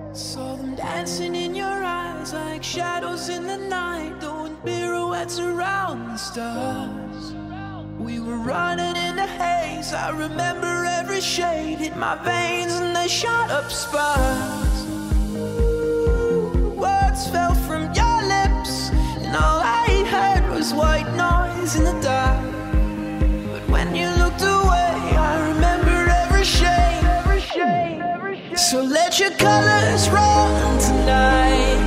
Saw them dancing in your eyes like shadows in the night, doing pirouettes around the stars. We were running in the haze, I remember every shade hit my veins and they shot up sparks. Words fell from your lips and all I heard was white noise in the dark. But when you looked away, I remember every shade. So let your colors run tonight.